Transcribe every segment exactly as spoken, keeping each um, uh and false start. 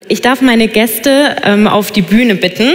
Ich darf meine Gäste ähm, auf die Bühne bitten.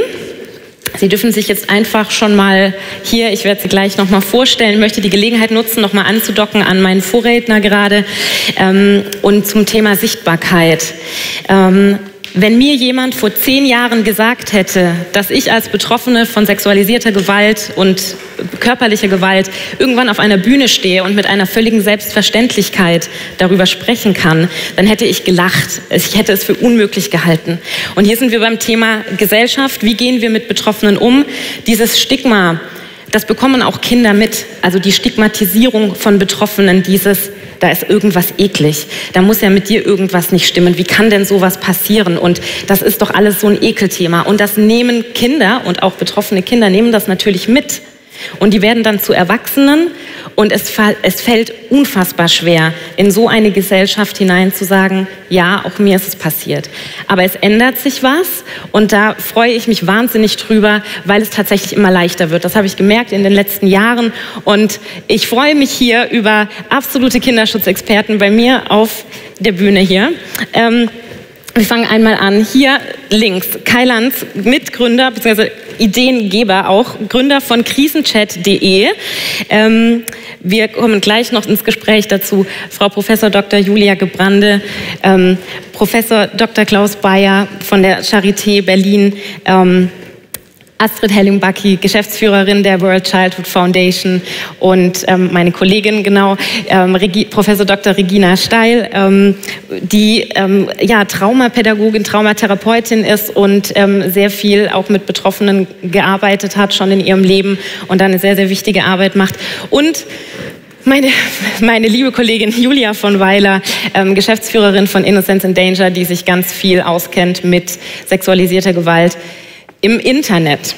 Sie dürfen sich jetzt einfach schon mal hier, ich werde sie gleich noch mal vorstellen, ich möchte die Gelegenheit nutzen, noch mal anzudocken an meinen Vorredner gerade ähm, und zum Thema Sichtbarkeit. Ähm, Wenn mir jemand vor zehn Jahren gesagt hätte, dass ich als Betroffene von sexualisierter Gewalt und körperlicher Gewalt irgendwann auf einer Bühne stehe und mit einer völligen Selbstverständlichkeit darüber sprechen kann, dann hätte ich gelacht. Ich hätte es für unmöglich gehalten. Und hier sind wir beim Thema Gesellschaft. Wie gehen wir mit Betroffenen um? Dieses Stigma, das bekommen auch Kinder mit. Also die Stigmatisierung von Betroffenen, dieses da ist irgendwas eklig, da muss ja mit dir irgendwas nicht stimmen, wie kann denn sowas passieren? Und das ist doch alles so ein Ekelthema. Und das nehmen Kinder und auch betroffene Kinder nehmen das natürlich mit. Und die werden dann zu Erwachsenen und es, es fällt unfassbar schwer, in so eine Gesellschaft hinein zu sagen, ja, auch mir ist es passiert. Aber es ändert sich was und da freue ich mich wahnsinnig drüber, weil es tatsächlich immer leichter wird. Das habe ich gemerkt in den letzten Jahren und ich freue mich hier über absolute Kinderschutzexperten bei mir auf der Bühne hier. Ähm, Wir fangen einmal an. Hier links, Kai Lanz, Mitgründer bzw. Ideengeber auch, Gründer von krisenchat punkt de. Ähm, wir kommen gleich noch ins Gespräch dazu. Frau Professor Doktor Julia Gebrande, ähm, Professor Doktor Klaus Bayer von der Charité Berlin, ähm, Astrid Helling-Backi, Geschäftsführerin der World Childhood Foundation und ähm, meine Kollegin, genau, ähm, Regi- Professor Doktor Regina Steil, ähm, die ähm, ja, Traumapädagogin, Traumatherapeutin ist und ähm, sehr viel auch mit Betroffenen gearbeitet hat, schon in ihrem Leben und dann eine sehr, sehr wichtige Arbeit macht. Und Meine, meine liebe Kollegin Julia von Weiler, ähm, Geschäftsführerin von Innocence in Danger, die sich ganz viel auskennt mit sexualisierter Gewalt im Internet.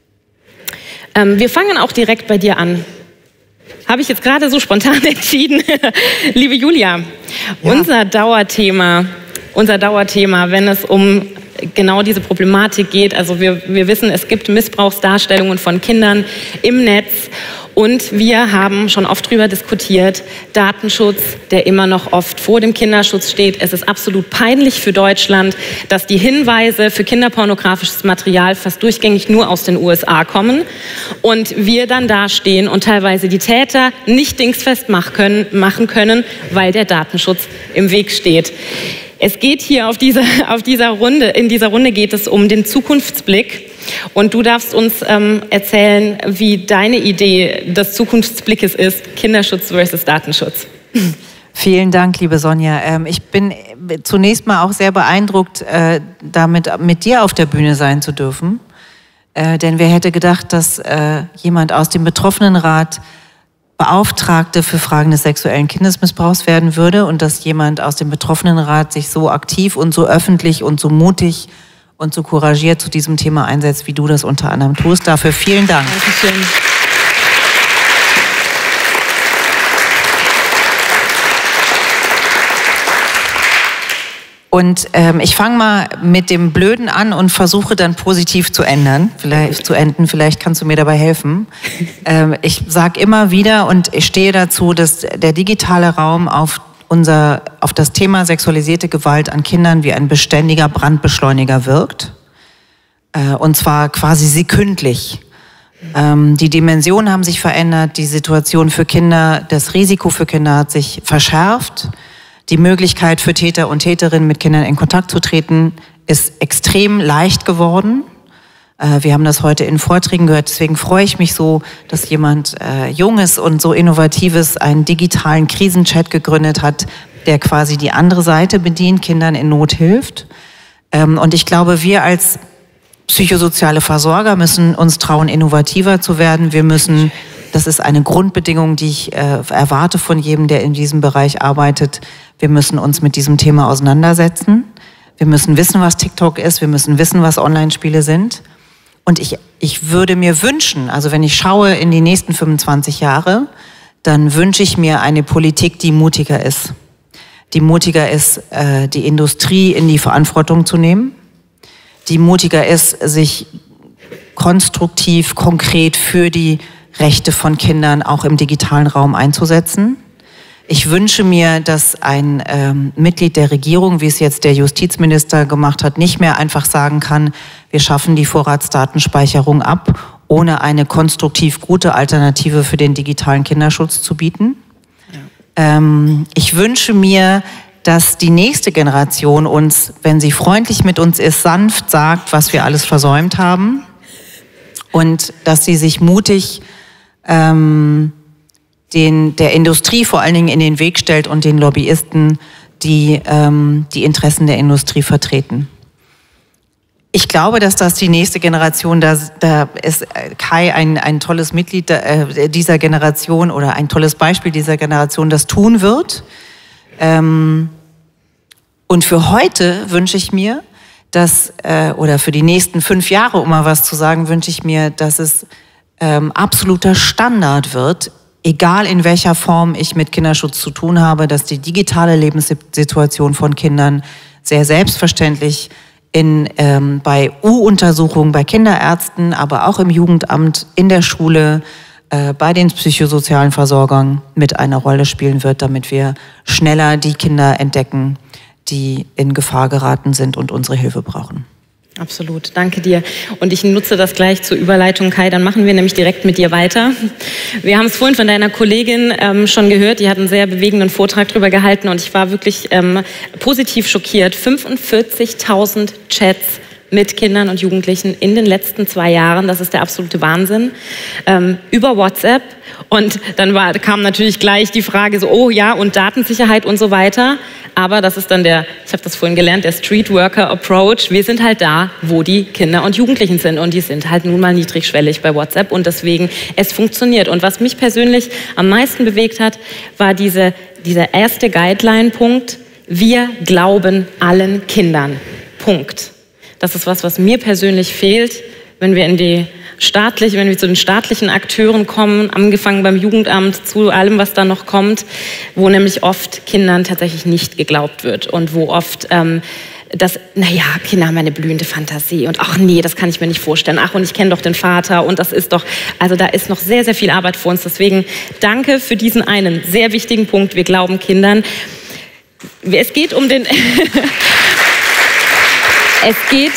Ähm, wir fangen auch direkt bei dir an. Habe ich jetzt gerade so spontan entschieden. Liebe Julia, ja. unser Dauerthema, unser Dauerthema, wenn es um genau diese Problematik geht, also wir, wir wissen, es gibt Missbrauchsdarstellungen von Kindern im Netz. Und wir haben schon oft darüber diskutiert, Datenschutz, der immer noch oft vor dem Kinderschutz steht. Es ist absolut peinlich für Deutschland, dass die Hinweise für kinderpornografisches Material fast durchgängig nur aus den U S A kommen. Und wir dann dastehen und teilweise die Täter nicht dingfest machen können, machen können, weil der Datenschutz im Weg steht. Es geht hier auf dieser, auf dieser Runde, in dieser Runde geht es um den Zukunftsblick. Und du darfst uns ähm, erzählen, wie deine Idee des Zukunftsblickes ist, Kinderschutz versus Datenschutz. Vielen Dank, liebe Sonja. Ähm, ich bin zunächst mal auch sehr beeindruckt, äh, damit mit dir auf der Bühne sein zu dürfen. Äh, denn wer hätte gedacht, dass äh, jemand aus dem Betroffenenrat Beauftragte für Fragen des sexuellen Kindesmissbrauchs werden würde und dass jemand aus dem Betroffenenrat sich so aktiv und so öffentlich und so mutig und so couragiert zu diesem Thema einsetzt, wie du das unter anderem tust. Dafür vielen Dank. Dankeschön. Und ähm, ich fange mal mit dem Blöden an und versuche dann positiv zu ändern, vielleicht zu enden. Vielleicht kannst du mir dabei helfen. ähm, ich sage immer wieder und ich stehe dazu, dass der digitale Raum auf unser, auf das Thema sexualisierte Gewalt an Kindern wie ein beständiger Brandbeschleuniger wirkt. Äh, und zwar quasi sekündlich. Ähm, die Dimensionen haben sich verändert, die Situation für Kinder, das Risiko für Kinder hat sich verschärft. Die Möglichkeit für Täter und Täterinnen mit Kindern in Kontakt zu treten, ist extrem leicht geworden. Äh, wir haben das heute in Vorträgen gehört, deswegen freue ich mich so, dass jemand äh, Junges und so Innovatives einen digitalen Krisenchat gegründet hat, der quasi die andere Seite bedient, Kindern in Not hilft. Ähm, und ich glaube, wir als psychosoziale Versorger müssen uns trauen, innovativer zu werden. Wir müssen, das ist eine Grundbedingung, die ich äh, erwarte von jedem, der in diesem Bereich arbeitet, wir müssen uns mit diesem Thema auseinandersetzen. Wir müssen wissen, was TikTok ist. Wir müssen wissen, was Online-Spiele sind. Und ich, ich würde mir wünschen, also wenn ich schaue in die nächsten fünfundzwanzig Jahre, dann wünsche ich mir eine Politik, die mutiger ist. Die mutiger ist, äh, die Industrie in die Verantwortung zu nehmen. Die mutiger ist, sich konstruktiv, konkret für die Rechte von Kindern auch im digitalen Raum einzusetzen. Ich wünsche mir, dass ein ähm, Mitglied der Regierung, wie es jetzt der Justizminister gemacht hat, nicht mehr einfach sagen kann, wir schaffen die Vorratsdatenspeicherung ab, ohne eine konstruktiv gute Alternative für den digitalen Kinderschutz zu bieten. Ja. Ähm, ich wünsche mir, dass die nächste Generation uns, wenn sie freundlich mit uns ist, sanft sagt, was wir alles versäumt haben. Und dass sie sich mutig ähm, den, der Industrie vor allen Dingen in den Weg stellt und den Lobbyisten, die ähm, die Interessen der Industrie vertreten. Ich glaube, dass das die nächste Generation, da, da ist Kai ein, ein tolles Mitglied dieser Generation oder ein tolles Beispiel dieser Generation, das tun wird. Ähm, und für heute wünsche ich mir, dass, äh, oder für die nächsten fünf Jahre, um mal was zu sagen, wünsche ich mir, dass es ähm, absoluter Standard wird, egal in welcher Form ich mit Kinderschutz zu tun habe, dass die digitale Lebenssituation von Kindern sehr selbstverständlich in, ähm, bei U-Untersuchungen, bei Kinderärzten, aber auch im Jugendamt, in der Schule, äh, bei den psychosozialen Versorgern mit einer Rolle spielen wird, damit wir schneller die Kinder entdecken, die in Gefahr geraten sind und unsere Hilfe brauchen. Absolut, danke dir. Und ich nutze das gleich zur Überleitung, Kai, dann machen wir nämlich direkt mit dir weiter. Wir haben es vorhin von deiner Kollegin ähm, schon gehört, die hat einen sehr bewegenden Vortrag darüber gehalten und ich war wirklich ähm, positiv schockiert. fünfundvierzigtausend Chats mit Kindern und Jugendlichen in den letzten zwei Jahren, das ist der absolute Wahnsinn, ähm, über WhatsApp. Und dann war, kam natürlich gleich die Frage so, oh ja, und Datensicherheit und so weiter. Aber das ist dann der, ich habe das vorhin gelernt, der Streetworker Approach. Wir sind halt da, wo die Kinder und Jugendlichen sind. Und die sind halt nun mal niedrigschwellig bei WhatsApp. Und deswegen, es funktioniert. Und was mich persönlich am meisten bewegt hat, war diese, dieser erste Guideline-Punkt. Wir glauben allen Kindern. Punkt. Das ist was, was mir persönlich fehlt, wenn wir in die staatliche, wenn wir zu den staatlichen Akteuren kommen, angefangen beim Jugendamt, zu allem, was da noch kommt, wo nämlich oft Kindern tatsächlich nicht geglaubt wird und wo oft ähm, das, naja, Kinder haben eine blühende Fantasie und ach nee, das kann ich mir nicht vorstellen, ach und ich kenne doch den Vater und das ist doch, also da ist noch sehr, sehr viel Arbeit vor uns, deswegen danke für diesen einen sehr wichtigen Punkt, wir glauben Kindern. Es geht um den... Es geht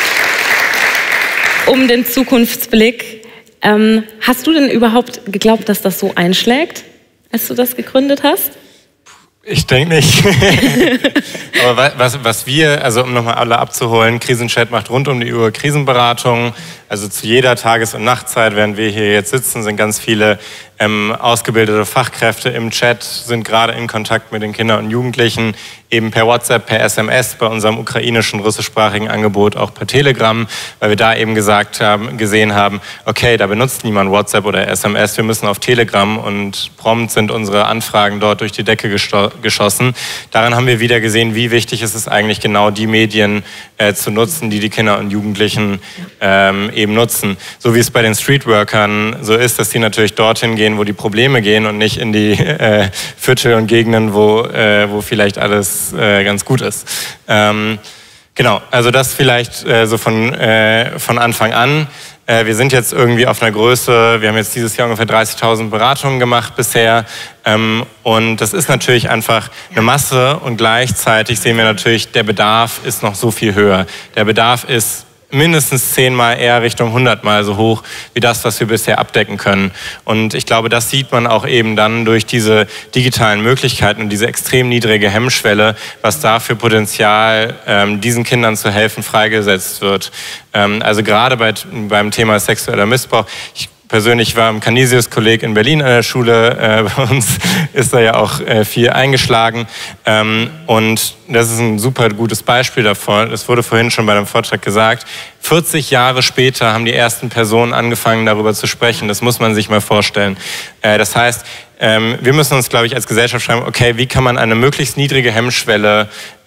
um den Zukunftsblick. Ähm, hast du denn überhaupt geglaubt, dass das so einschlägt, als du das gegründet hast? Ich denke nicht. Aber was, was wir, also um nochmal alle abzuholen, Krisenchat macht rund um die Uhr Krisenberatung. Also zu jeder Tages- und Nachtzeit, während wir hier jetzt sitzen, sind ganz viele ähm, ausgebildete Fachkräfte im Chat, sind gerade in Kontakt mit den Kindern und Jugendlichen, eben per WhatsApp, per S M S, bei unserem ukrainischen, russischsprachigen Angebot auch per Telegram, weil wir da eben gesagt haben, gesehen haben, okay, da benutzt niemand WhatsApp oder S M S, wir müssen auf Telegram und prompt sind unsere Anfragen dort durch die Decke geschossen. Daran haben wir wieder gesehen, wie wichtig ist es eigentlich genau, die Medien äh, zu nutzen, die die Kinder und Jugendlichen ähm, eben nutzen. So wie es bei den Streetworkern so ist, dass die natürlich dorthin gehen, wo die Probleme gehen und nicht in die äh, Viertel und Gegenden, wo, äh, wo vielleicht alles äh, ganz gut ist. Ähm, genau, also das vielleicht äh, so von, äh, von Anfang an. Äh, wir sind jetzt irgendwie auf einer Größe, wir haben jetzt dieses Jahr ungefähr dreißigtausend Beratungen gemacht bisher. Ähm, und das ist natürlich einfach eine Masse und gleichzeitig sehen wir natürlich, der Bedarf ist noch so viel höher. Der Bedarf ist mindestens zehnmal eher Richtung hundertmal so hoch wie das, was wir bisher abdecken können. Und ich glaube, das sieht man auch eben dann durch diese digitalen Möglichkeiten und diese extrem niedrige Hemmschwelle, was da für Potenzial ähm, diesen Kindern zu helfen freigesetzt wird. Ähm, also gerade bei, beim Thema sexueller Missbrauch. Ich persönlich war im Canisius-Kolleg in Berlin an der Schule. Äh, bei uns ist da ja auch äh, viel eingeschlagen. Ähm, und das ist ein super gutes Beispiel davon. Das wurde vorhin schon bei dem Vortrag gesagt. vierzig Jahre später haben die ersten Personen angefangen, darüber zu sprechen. Das muss man sich mal vorstellen. Äh, das heißt, ähm, wir müssen uns, glaube ich, als Gesellschaft schreiben, okay, wie kann man eine möglichst niedrige Hemmschwelle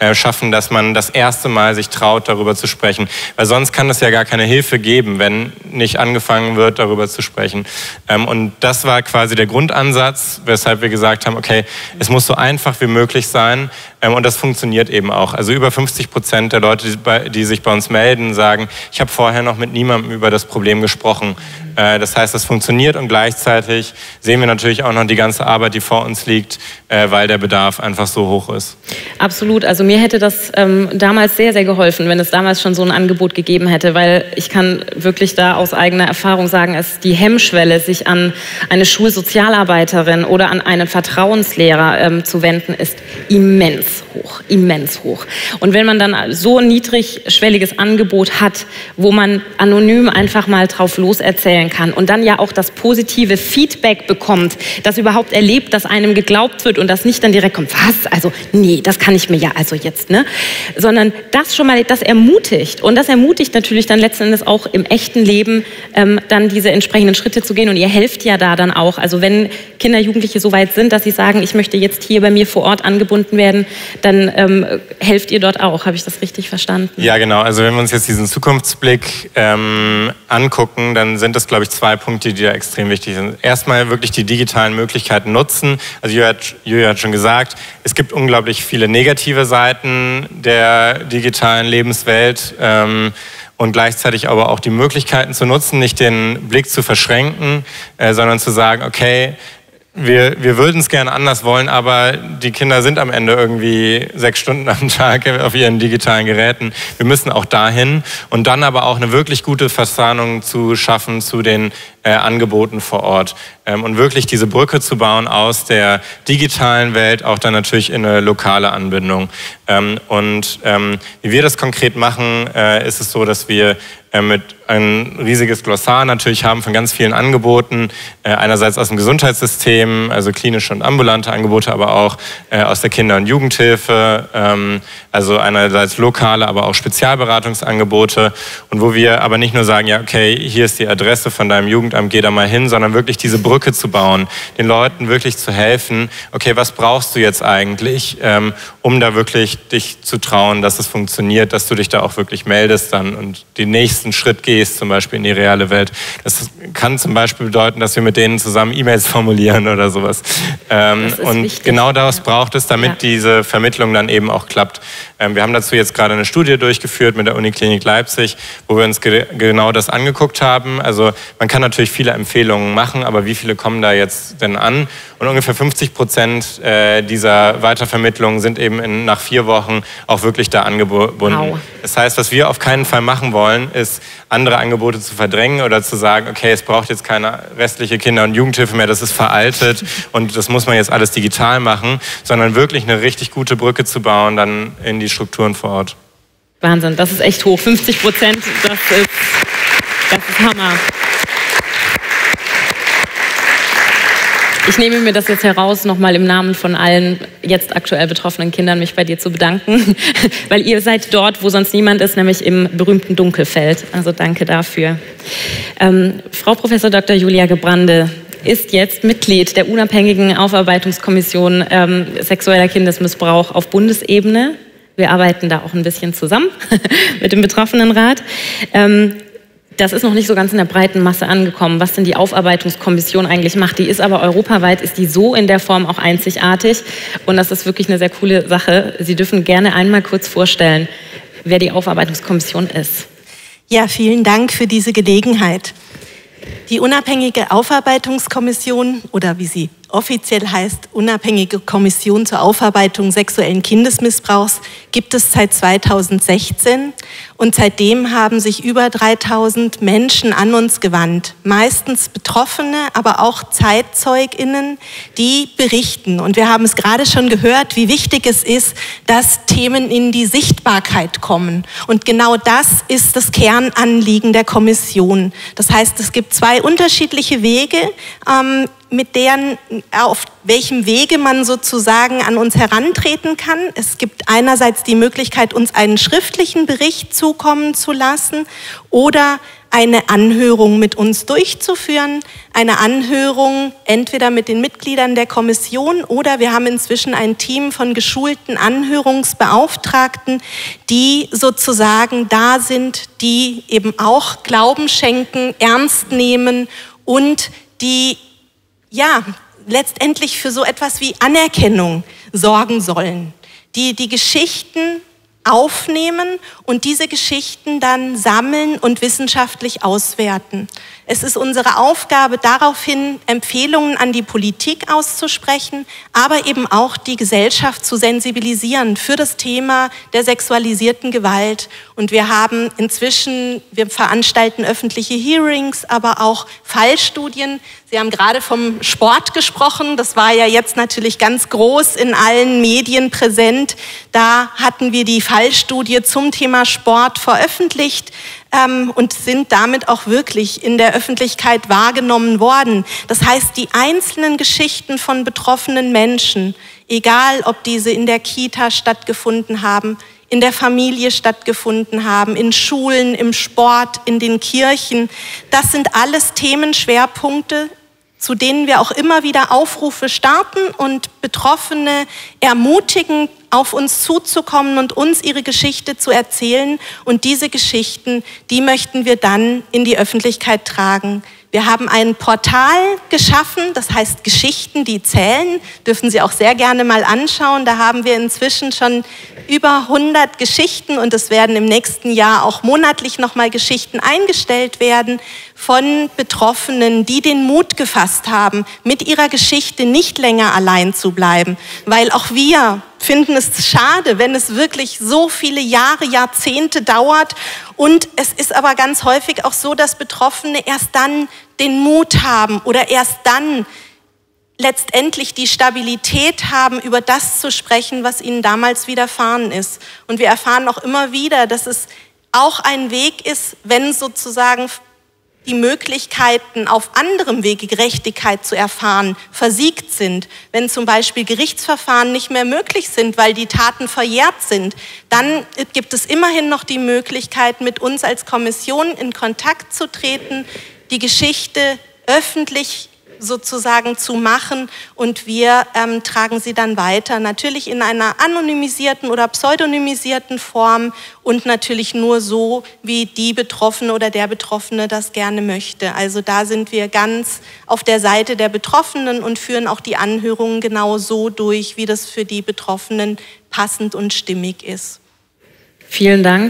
äh, schaffen, dass man das erste Mal sich traut, darüber zu sprechen. Weil sonst kann es ja gar keine Hilfe geben, wenn nicht angefangen wird, darüber zu sprechen. Ähm, und das war quasi der Grundansatz, weshalb wir gesagt haben, okay, es muss so einfach wie möglich sein. Ähm, und das funktioniert eben auch. Also über fünfzig Prozent der Leute, die, bei, die sich bei uns melden, sagen, ich habe vorher noch mit niemandem über das Problem gesprochen. Äh, das heißt, das funktioniert und gleichzeitig sehen wir natürlich auch noch die ganze Arbeit, die vor uns liegt, äh, weil der Bedarf einfach so hoch ist. Absolut. Also mir hätte das ähm, damals sehr, sehr geholfen, wenn es damals schon so ein Angebot gegeben hätte, weil ich kann wirklich da aus eigener Erfahrung sagen, es die Hemmschwelle, sich an eine Schulsozialarbeiterin oder an einen Vertrauenslehrer ähm, zu wenden, ist immens hoch, immens hoch. Und wenn man dann so ein niedrigschwelliges Angebot hat, wo man anonym einfach mal drauf loserzählen kann und dann ja auch das positive Feedback bekommt, das überhaupt erlebt, dass einem geglaubt wird und das nicht dann direkt kommt, was, also nee, das kann ich mir ja also jetzt, ne, sondern das schon mal, das ermutigt und das ermutigt natürlich dann letzten Endes auch im echten Leben ähm, dann diese entsprechenden Schritte zu gehen und ihr helft ja da dann auch, also wenn Kinder, Jugendliche so weit sind, dass sie sagen, ich möchte jetzt hier bei mir vor Ort angebunden werden, dann ähm, helft ihr dort auch, habe ich das richtig verstanden? Ja, genau, also wenn wir uns jetzt diesen Zukunftsblick ähm, angucken, dann sind das, glaube ich, zwei Punkte, die da extrem wichtig sind. Erstmal wirklich die digitalen Möglichkeiten nutzen, also Julia hat, Julia hat schon gesagt, es gibt unglaublich viele negative Seiten der digitalen Lebenswelt ähm, und gleichzeitig aber auch die Möglichkeiten zu nutzen, nicht den Blick zu verschränken, äh, sondern zu sagen, okay, wir, wir würden es gerne anders wollen, aber die Kinder sind am Ende irgendwie sechs Stunden am Tag auf ihren digitalen Geräten. Wir müssen auch dahin und dann aber auch eine wirklich gute Verzahnung zu schaffen zu den äh, Angeboten vor Ort. Ähm, und wirklich diese Brücke zu bauen aus der digitalen Welt auch dann natürlich in eine lokale Anbindung. Ähm, und ähm, wie wir das konkret machen, äh, ist es so, dass wir äh, mit ein riesiges Glossar natürlich haben von ganz vielen Angeboten, äh, einerseits aus dem Gesundheitssystem, also klinische und ambulante Angebote, aber auch äh, aus der Kinder- und Jugendhilfe, ähm, also einerseits lokale, aber auch Spezialberatungsangebote und wo wir aber nicht nur sagen, ja okay, hier ist die Adresse von deinem Jugendamt, geh da mal hin, sondern wirklich diese Brücke zu bauen, den Leuten wirklich zu helfen, okay, was brauchst du jetzt eigentlich, ähm, um da wirklich dich zu trauen, dass es funktioniert, dass du dich da auch wirklich meldest dann und den nächsten Schritt gehst, zum Beispiel in die reale Welt. Das kann zum Beispiel bedeuten, dass wir mit denen zusammen E-Mails formulieren oder sowas. Ähm, und wichtig. Genau das ja. braucht es, damit ja. diese Vermittlung dann eben auch klappt. Ähm, wir haben dazu jetzt gerade eine Studie durchgeführt mit der Uniklinik Leipzig, wo wir uns ge genau das angeguckt haben. Also man kann natürlich viele Empfehlungen machen, aber wie viele kommen da jetzt denn an? Und ungefähr fünfzig Prozent äh, dieser Weitervermittlungen sind eben in, nach vier Wochen auch wirklich da angebunden. Wow. Das heißt, was wir auf keinen Fall machen wollen, ist andere Angebote zu verdrängen oder zu sagen, okay, es braucht jetzt keine restliche Kinder- und Jugendhilfe mehr, das ist veraltet und das muss man jetzt alles digital machen, sondern wirklich eine richtig gute Brücke zu bauen dann in die Strukturen vor Ort. Wahnsinn, das ist echt hoch. fünfzig Prozent, das ist, das ist Hammer. Ich nehme mir das jetzt heraus, nochmal im Namen von allen jetzt aktuell betroffenen Kindern mich bei dir zu bedanken, weil ihr seid dort, wo sonst niemand ist, nämlich im berühmten Dunkelfeld. Also danke dafür. Ähm, Frau Professor Doktor Julia Gebrande ist jetzt Mitglied der unabhängigen Aufarbeitungskommission ähm, sexueller Kindesmissbrauch auf Bundesebene. Wir arbeiten da auch ein bisschen zusammen mit dem Betroffenenrat. Ähm, Das ist noch nicht so ganz in der breiten Masse angekommen, was denn die Aufarbeitungskommission eigentlich macht. Die ist aber europaweit, ist die so in der Form auch einzigartig. Und das ist wirklich eine sehr coole Sache. Sie dürfen gerne einmal kurz vorstellen, wer die Aufarbeitungskommission ist. Ja, vielen Dank für diese Gelegenheit. Die unabhängige Aufarbeitungskommission, oder wie sie offiziell heißt, Unabhängige Kommission zur Aufarbeitung sexuellen Kindesmissbrauchs, gibt es seit zweitausendsechzehn und seitdem haben sich über dreitausend Menschen an uns gewandt. Meistens Betroffene, aber auch ZeitzeugInnen, die berichten. Und wir haben es gerade schon gehört, wie wichtig es ist, dass Themen in die Sichtbarkeit kommen. Und genau das ist das Kernanliegen der Kommission. Das heißt, es gibt zwei unterschiedliche Wege, ähm, mit deren, auf welchem Wege man sozusagen an uns herantreten kann. Es gibt einerseits die Möglichkeit, uns einen schriftlichen Bericht zukommen zu lassen oder eine Anhörung mit uns durchzuführen. Eine Anhörung entweder mit den Mitgliedern der Kommission oder wir haben inzwischen ein Team von geschulten Anhörungsbeauftragten, die sozusagen da sind, die eben auch Glauben schenken, ernst nehmen und die ja letztendlich für so etwas wie Anerkennung sorgen sollen, die die Geschichten aufnehmen und diese Geschichten dann sammeln und wissenschaftlich auswerten. Es ist unsere Aufgabe, daraufhin Empfehlungen an die Politik auszusprechen, aber eben auch die Gesellschaft zu sensibilisieren für das Thema der sexualisierten Gewalt. Und wir haben inzwischen, wir veranstalten öffentliche Hearings, aber auch Fallstudien. Sie haben gerade vom Sport gesprochen, das war ja jetzt natürlich ganz groß in allen Medien präsent. Da hatten wir die Fallstudie zum Thema Sport veröffentlicht ähm, und sind damit auch wirklich in der Öffentlichkeit wahrgenommen worden. Das heißt, die einzelnen Geschichten von betroffenen Menschen, egal ob diese in der Kita stattgefunden haben, in der Familie stattgefunden haben, in Schulen, im Sport, in den Kirchen, das sind alles Themenschwerpunkte, zu denen wir auch immer wieder Aufrufe starten und Betroffene ermutigen, auf uns zuzukommen und uns ihre Geschichte zu erzählen. Und diese Geschichten, die möchten wir dann in die Öffentlichkeit tragen. Wir haben ein Portal geschaffen, das heißt Geschichten, die zählen. Dürfen Sie auch sehr gerne mal anschauen. Da haben wir inzwischen schon über hundert Geschichten und es werden im nächsten Jahr auch monatlich nochmal Geschichten eingestellt werden von Betroffenen, die den Mut gefasst haben, mit ihrer Geschichte nicht länger allein zu bleiben. Weil auch wir finden es schade, wenn es wirklich so viele Jahre, Jahrzehnte dauert. Und es ist aber ganz häufig auch so, dass Betroffene erst dann den Mut haben oder erst dann letztendlich die Stabilität haben, über das zu sprechen, was ihnen damals widerfahren ist. Und wir erfahren auch immer wieder, dass es auch ein Weg ist, wenn sozusagen die Möglichkeiten, auf anderem Wege Gerechtigkeit zu erfahren, versiegt sind. Wenn zum Beispiel Gerichtsverfahren nicht mehr möglich sind, weil die Taten verjährt sind, dann gibt es immerhin noch die Möglichkeit, mit uns als Kommission in Kontakt zu treten, die Geschichte öffentlich sozusagen zu machen und wir ähm, tragen sie dann weiter, natürlich in einer anonymisierten oder pseudonymisierten Form und natürlich nur so, wie die Betroffene oder der Betroffene das gerne möchte. Also da sind wir ganz auf der Seite der Betroffenen und führen auch die Anhörungen genau so durch, wie das für die Betroffenen passend und stimmig ist. Vielen Dank.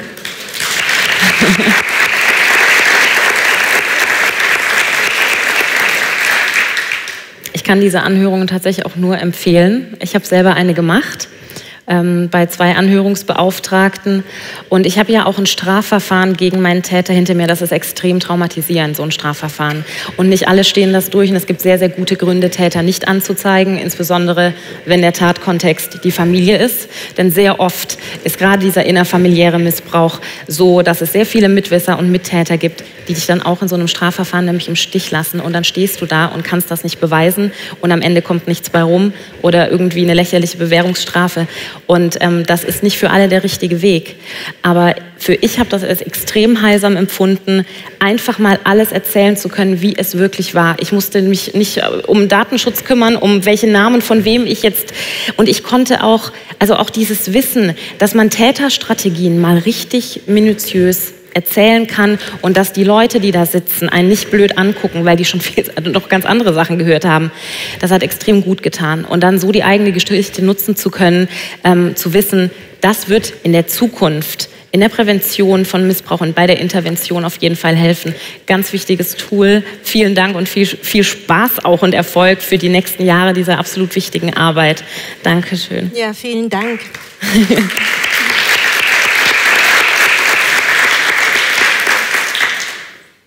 Ich kann diese Anhörungen tatsächlich auch nur empfehlen. Ich habe selber eine gemacht ähm, bei zwei Anhörungsbeauftragten und ich habe ja auch ein Strafverfahren gegen meinen Täter hinter mir. Das ist extrem traumatisierend, so ein Strafverfahren. Und nicht alle stehen das durch und es gibt sehr, sehr gute Gründe, Täter nicht anzuzeigen, insbesondere wenn der Tatkontext die Familie ist. Denn sehr oft ist gerade dieser innerfamiliäre Missbrauch so, dass es sehr viele Mitwisser und Mittäter gibt, die dich dann auch in so einem Strafverfahren nämlich im Stich lassen und dann stehst du da und kannst das nicht beweisen und am Ende kommt nichts bei rum oder irgendwie eine lächerliche Bewährungsstrafe und ähm, das ist nicht für alle der richtige Weg. Aber für ich habe das als extrem heilsam empfunden, einfach mal alles erzählen zu können, wie es wirklich war. Ich musste mich nicht um Datenschutz kümmern, um welche Namen von wem ich jetzt und ich konnte auch, also auch dieses Wissen, dass man Täterstrategien mal richtig minutiös erzählen kann und dass die Leute, die da sitzen, einen nicht blöd angucken, weil die schon viel, noch ganz andere Sachen gehört haben. Das hat extrem gut getan. Und dann so die eigene Geschichte nutzen zu können, ähm, zu wissen, das wird in der Zukunft, in der Prävention von Missbrauch und bei der Intervention auf jeden Fall helfen. Ganz wichtiges Tool. Vielen Dank und viel, viel Spaß auch und Erfolg für die nächsten Jahre dieser absolut wichtigen Arbeit. Dankeschön. Ja, vielen Dank.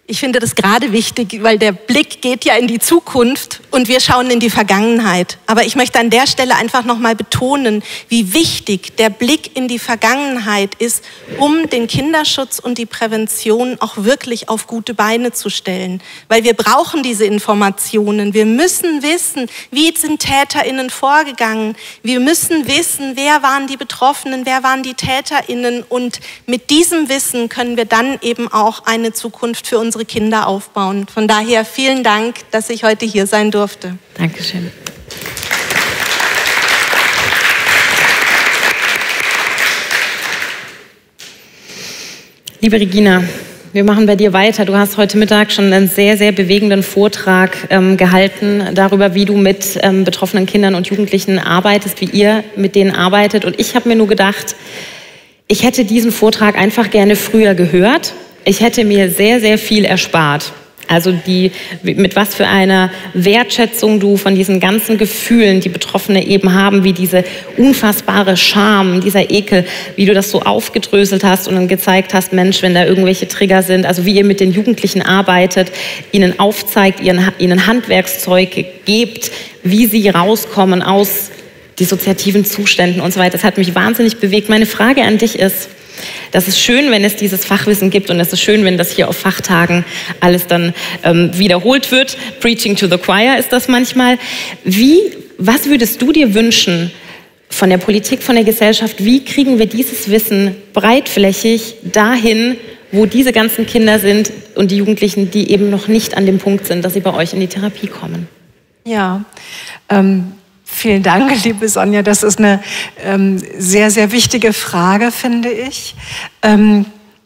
Ich finde das gerade wichtig, weil der Blick geht ja in die Zukunft und wir schauen in die Vergangenheit. Aber ich möchte an der Stelle einfach nochmal betonen, wie wichtig der Blick in die Vergangenheit ist, um den Kinderschutz und die Prävention auch wirklich auf gute Beine zu stellen. Weil wir brauchen diese Informationen. Wir müssen wissen, wie sind TäterInnen vorgegangen. Wir müssen wissen, wer waren die Betroffenen, wer waren die TäterInnen. Und mit diesem Wissen können wir dann eben auch eine Zukunft für unsere Kinder aufbauen. Von daher vielen Dank, dass ich heute hier sein durfte. Dankeschön. Liebe Regina, wir machen bei dir weiter. Du hast heute Mittag schon einen sehr, sehr bewegenden Vortrag ähm, gehalten darüber, wie du mit ähm, betroffenen Kindern und Jugendlichen arbeitest, wie ihr mit denen arbeitet. Und ich habe mir nur gedacht, ich hätte diesen Vortrag einfach gerne früher gehört. Ich hätte mir sehr, sehr viel erspart. Also die, mit was für einer Wertschätzung du von diesen ganzen Gefühlen, die Betroffene eben haben, wie diese unfassbare Scham, dieser Ekel, wie du das so aufgedröselt hast und dann gezeigt hast, Mensch, wenn da irgendwelche Trigger sind, also wie ihr mit den Jugendlichen arbeitet, ihnen aufzeigt, ihnen, ihnen Handwerkszeug gebt, wie sie rauskommen aus dissoziativen Zuständen und so weiter. Das hat mich wahnsinnig bewegt. Meine Frage an dich ist, das ist schön, wenn es dieses Fachwissen gibt und es ist schön, wenn das hier auf Fachtagen alles dann ähm, wiederholt wird. Preaching to the choir ist das manchmal. Wie, was würdest du dir wünschen von der Politik, von der Gesellschaft? Wie kriegen wir dieses Wissen breitflächig dahin, wo diese ganzen Kinder sind und die Jugendlichen, die eben noch nicht an dem Punkt sind, dass sie bei euch in die Therapie kommen? Ja, ähm vielen Dank, liebe Sonja. Das ist eine ähm, sehr, sehr wichtige Frage, finde ich. Ähm,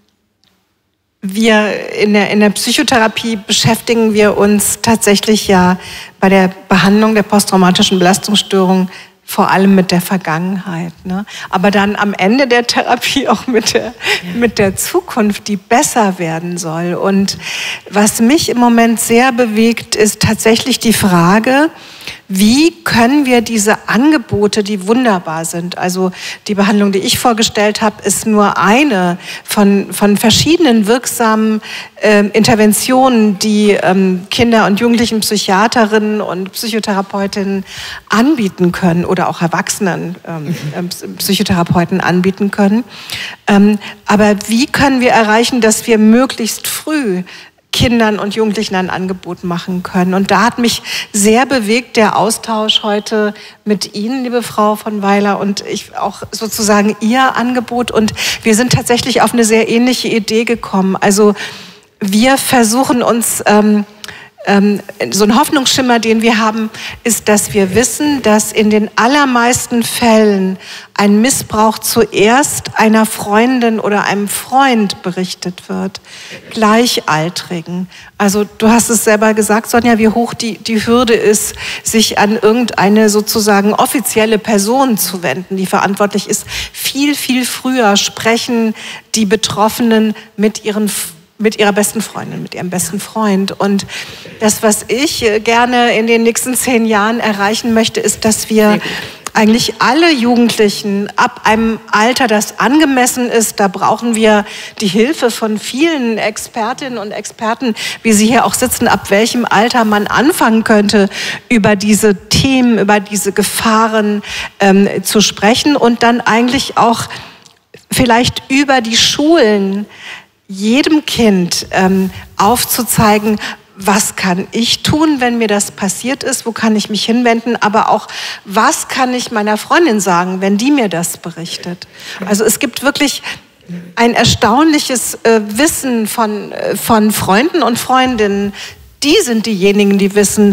wir in der, in der Psychotherapie beschäftigen wir uns tatsächlich ja bei der Behandlung der posttraumatischen Belastungsstörung vor allem mit der Vergangenheit, ne? Aber dann am Ende der Therapie auch mit der, ja. mit der Zukunft, die besser werden soll. Und was mich im Moment sehr bewegt, ist tatsächlich die Frage, wie können wir diese Angebote, die wunderbar sind, also die Behandlung, die ich vorgestellt habe, ist nur eine von, von verschiedenen wirksamen äh, Interventionen, die ähm, Kinder- und Jugendlichen Psychiaterinnen und Psychotherapeutinnen anbieten können oder auch Erwachsenen ähm, äh, Psychotherapeuten anbieten können. Ähm, aber wie können wir erreichen, dass wir möglichst früh Kindern und Jugendlichen ein Angebot machen können? Und da hat mich sehr bewegt der Austausch heute mit Ihnen, liebe Frau von Weiler, und ich auch sozusagen Ihr Angebot. Und wir sind tatsächlich auf eine sehr ähnliche Idee gekommen. Also wir versuchen uns, ähm, ähm, so ein Hoffnungsschimmer, den wir haben, ist, dass wir wissen, dass in den allermeisten Fällen ein Missbrauch zuerst einer Freundin oder einem Freund berichtet wird, Gleichaltrigen. Also du hast es selber gesagt, Sonja, wie hoch die, die Hürde ist, sich an irgendeine sozusagen offizielle Person zu wenden, die verantwortlich ist. Viel, viel früher sprechen die Betroffenen mit ihren mit ihrer besten Freundin, mit ihrem besten Freund. Und das, was ich gerne in den nächsten zehn Jahren erreichen möchte, ist, dass wir eigentlich alle Jugendlichen ab einem Alter, das angemessen ist, da brauchen wir die Hilfe von vielen Expertinnen und Experten, wie sie hier auch sitzen, ab welchem Alter man anfangen könnte, über diese Themen, über diese Gefahren ähm, zu sprechen und dann eigentlich auch vielleicht über die Schulen jedem Kind ähm, aufzuzeigen, was kann ich tun, wenn mir das passiert ist, wo kann ich mich hinwenden, aber auch, was kann ich meiner Freundin sagen, wenn die mir das berichtet. Also es gibt wirklich ein erstaunliches äh, Wissen von, äh, von Freunden und Freundinnen. Die sind diejenigen, die wissen,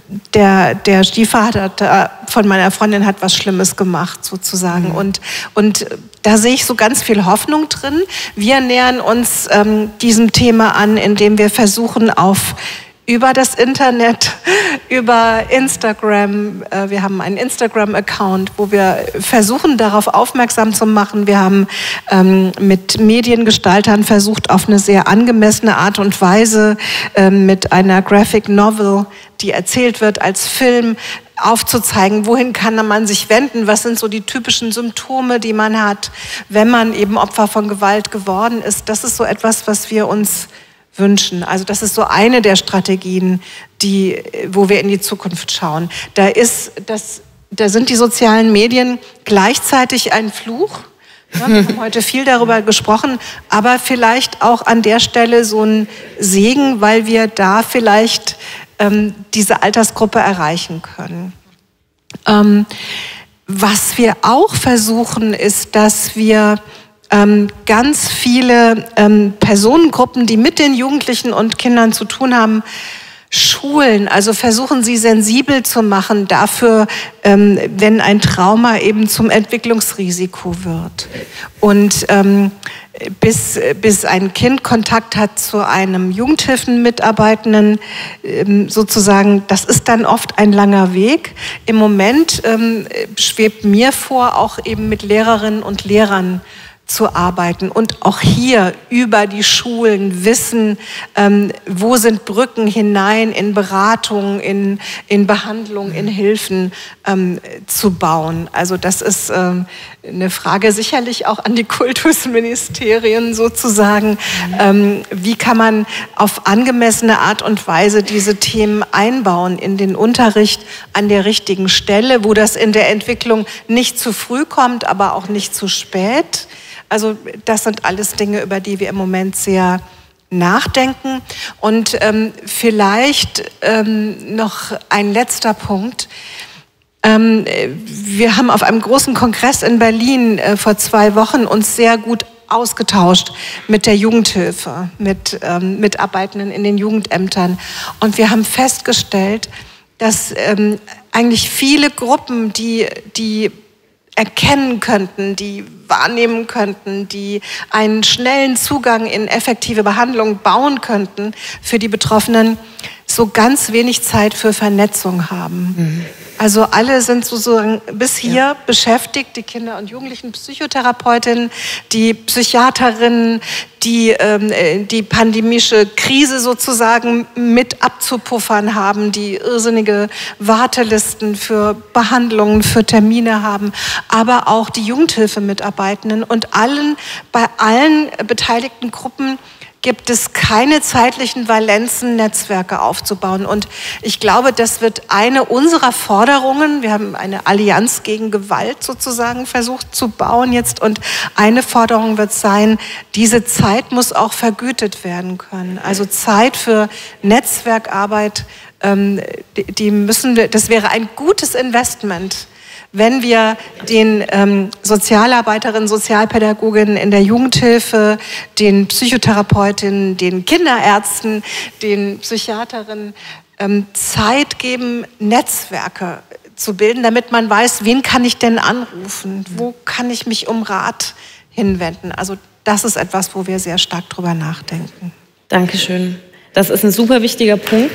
der, der Stiefvater von meiner Freundin hat was Schlimmes gemacht, sozusagen. Mhm. Und, und da sehe ich so ganz viel Hoffnung drin. Wir nähern uns ähm, diesem Thema an, indem wir versuchen, auf über das Internet, über Instagram, äh, wir haben einen Instagram-Account, wo wir versuchen, darauf aufmerksam zu machen. Wir haben ähm, mit Mediengestaltern versucht, auf eine sehr angemessene Art und Weise äh, mit einer Graphic Novel, die erzählt wird als Film, aufzuzeigen, wohin kann man sich wenden, was sind so die typischen Symptome, die man hat, wenn man eben Opfer von Gewalt geworden ist. Das ist so etwas, was wir uns wünschen. Also das ist so eine der Strategien, die, wo wir in die Zukunft schauen. Da ist das, da sind die sozialen Medien gleichzeitig ein Fluch. Ja, wir haben heute viel darüber gesprochen, aber vielleicht auch an der Stelle so ein Segen, weil wir da vielleicht ähm, diese Altersgruppe erreichen können. Ähm, was wir auch versuchen, ist, dass wir ähm, ganz viele ähm, Personengruppen, die mit den Jugendlichen und Kindern zu tun haben, schulen, also versuchen sie sensibel zu machen dafür, ähm, wenn ein Trauma eben zum Entwicklungsrisiko wird. Und ähm, bis, bis ein Kind Kontakt hat zu einem Jugendhilfenmitarbeitenden, ähm, sozusagen, das ist dann oft ein langer Weg. Im Moment ähm, schwebt mir vor, auch eben mit Lehrerinnen und Lehrern zu arbeiten und auch hier über die Schulen wissen, ähm, wo sind Brücken hinein in Beratung, in, in Behandlung, in Hilfen ähm, zu bauen. Also das ist ähm, eine Frage sicherlich auch an die Kultusministerien sozusagen. Mhm. Ähm, wie kann man auf angemessene Art und Weise diese Themen einbauen in den Unterricht an der richtigen Stelle, wo das in der Entwicklung nicht zu früh kommt, aber auch nicht zu spät. Also das sind alles Dinge, über die wir im Moment sehr nachdenken. Und ähm, vielleicht ähm, noch ein letzter Punkt. Ähm, wir haben auf einem großen Kongress in Berlin äh, vor zwei Wochen uns sehr gut ausgetauscht mit der Jugendhilfe, mit ähm, Mitarbeitenden in den Jugendämtern. Und wir haben festgestellt, dass ähm, eigentlich viele Gruppen, die, die erkennen könnten, die wahrnehmen könnten, die einen schnellen Zugang in effektive Behandlung bauen könnten für die Betroffenen, so ganz wenig Zeit für Vernetzung haben. Mhm. Also alle sind sozusagen bis hier ja. beschäftigt, die Kinder- und Jugendlichen-Psychotherapeutinnen, die Psychiaterinnen, die ähm, die pandemische Krise sozusagen mit abzupuffern haben, die irrsinnige Wartelisten für Behandlungen, für Termine haben, aber auch die Jugendhilfemitarbeitenden und allen, bei allen beteiligten Gruppen gibt es keine zeitlichen Valenzen, Netzwerke aufzubauen. Und ich glaube, das wird eine unserer Forderungen. Wir haben eine Allianz gegen Gewalt sozusagen versucht zu bauen jetzt. Und eine Forderung wird sein, diese Zeit muss auch vergütet werden können. Also Zeit für Netzwerkarbeit, ähm, die, die müssen wir, das wäre ein gutes Investment, wenn wir den ähm, Sozialarbeiterinnen, Sozialpädagoginnen in der Jugendhilfe, den Psychotherapeutinnen, den Kinderärzten, den Psychiaterinnen ähm, Zeit geben, Netzwerke zu bilden, damit man weiß, wen kann ich denn anrufen, wo kann ich mich um Rat hinwenden. Also das ist etwas, wo wir sehr stark drüber nachdenken. Dankeschön. Das ist ein super wichtiger Punkt.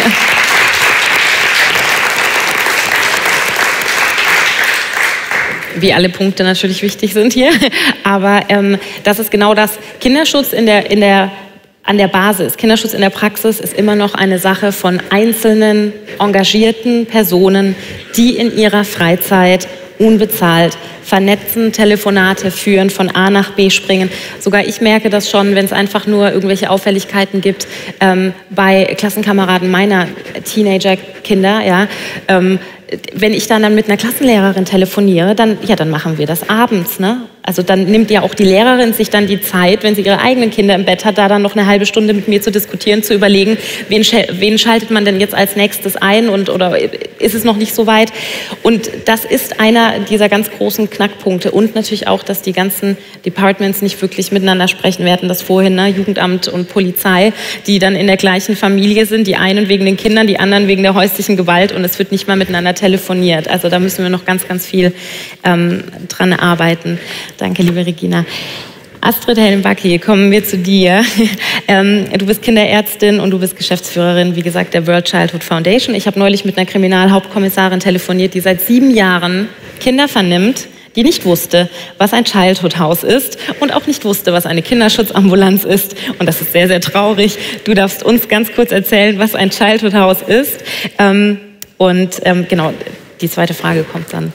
Wie alle Punkte natürlich wichtig sind hier. Aber ähm, das ist genau das. Kinderschutz in der, in der, an der Basis, Kinderschutz in der Praxis ist immer noch eine Sache von einzelnen, engagierten Personen, die in ihrer Freizeit unbezahlt vernetzen, Telefonate führen, von A nach B springen. Sogar ich merke das schon, wenn es einfach nur irgendwelche Auffälligkeiten gibt ähm, bei Klassenkameraden meiner Teenager-Kinder, ja, ähm, wenn ich dann, dann mit einer Klassenlehrerin telefoniere, dann, ja, dann machen wir das abends, ne? Also dann nimmt ja auch die Lehrerin sich dann die Zeit, wenn sie ihre eigenen Kinder im Bett hat, da dann noch eine halbe Stunde mit mir zu diskutieren, zu überlegen, wen, wen schaltet man denn jetzt als nächstes ein und oder ist es noch nicht so weit? Und das ist einer dieser ganz großen Knackpunkte und natürlich auch, dass die ganzen Departments nicht wirklich miteinander sprechen. Wir hatten das vorhin, ne? Jugendamt und Polizei, die dann in der gleichen Familie sind, die einen wegen den Kindern, die anderen wegen der häuslichen Gewalt und es wird nicht mal miteinander telefoniert. Also da müssen wir noch ganz, ganz viel ähm, dran arbeiten. Danke, liebe Regina. Astrid Hellenbacki, kommen wir zu dir. Ähm, du bist Kinderärztin und du bist Geschäftsführerin, wie gesagt, der World Childhood Foundation. Ich habe neulich mit einer Kriminalhauptkommissarin telefoniert, die seit sieben Jahren Kinder vernimmt, die nicht wusste, was ein Childhood House ist und auch nicht wusste, was eine Kinderschutzambulanz ist. Und das ist sehr, sehr traurig. Du darfst uns ganz kurz erzählen, was ein Childhood House ist. Ähm, und ähm, genau, die zweite Frage kommt dann.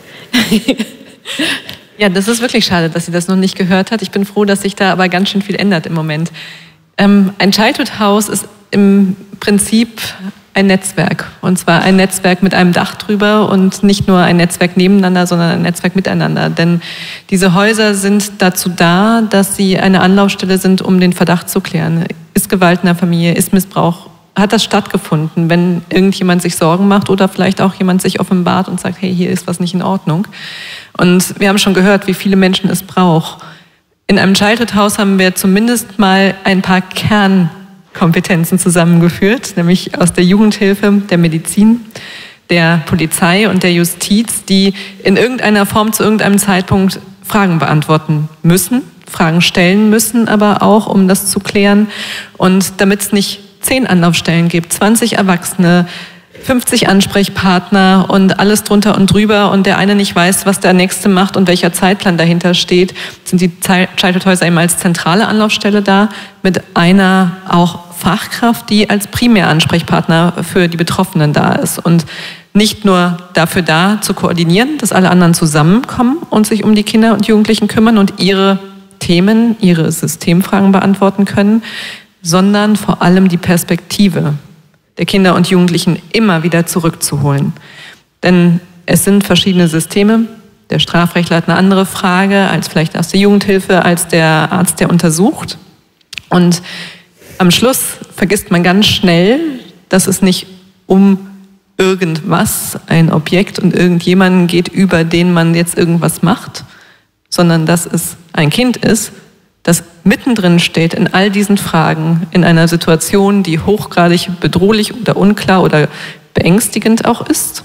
Ja, das ist wirklich schade, dass sie das noch nicht gehört hat. Ich bin froh, dass sich da aber ganz schön viel ändert im Moment. Ähm, ein Childhood House ist im Prinzip ein Netzwerk. Und zwar ein Netzwerk mit einem Dach drüber und nicht nur ein Netzwerk nebeneinander, sondern ein Netzwerk miteinander. Denn diese Häuser sind dazu da, dass sie eine Anlaufstelle sind, um den Verdacht zu klären. Ist Gewalt in der Familie, ist Missbrauch, hat das stattgefunden, wenn irgendjemand sich Sorgen macht oder vielleicht auch jemand sich offenbart und sagt, hey, hier ist was nicht in Ordnung. Und wir haben schon gehört, wie viele Menschen es braucht. In einem Childhood House haben wir zumindest mal ein paar Kernkompetenzen zusammengeführt, nämlich aus der Jugendhilfe, der Medizin, der Polizei und der Justiz, die in irgendeiner Form zu irgendeinem Zeitpunkt Fragen beantworten müssen, Fragen stellen müssen, aber auch, um das zu klären. Und damit es nicht zehn Anlaufstellen gibt, zwanzig Erwachsene, fünfzig Ansprechpartner und alles drunter und drüber und der eine nicht weiß, was der Nächste macht und welcher Zeitplan dahinter steht, sind die Childhood-Häuser eben als zentrale Anlaufstelle da, mit einer auch Fachkraft, die als Primäransprechpartner für die Betroffenen da ist und nicht nur dafür da zu koordinieren, dass alle anderen zusammenkommen und sich um die Kinder und Jugendlichen kümmern und ihre Themen, ihre Systemfragen beantworten können, sondern vor allem die Perspektive der Kinder und Jugendlichen immer wieder zurückzuholen. Denn es sind verschiedene Systeme. Der Strafrechtler hat eine andere Frage als vielleicht aus der Jugendhilfe, als der Arzt, der untersucht. Und am Schluss vergisst man ganz schnell, dass es nicht um irgendwas, ein Objekt und irgendjemanden geht, über den man jetzt irgendwas macht, sondern dass es ein Kind ist, das mittendrin steht in all diesen Fragen, in einer Situation, die hochgradig bedrohlich oder unklar oder beängstigend auch ist.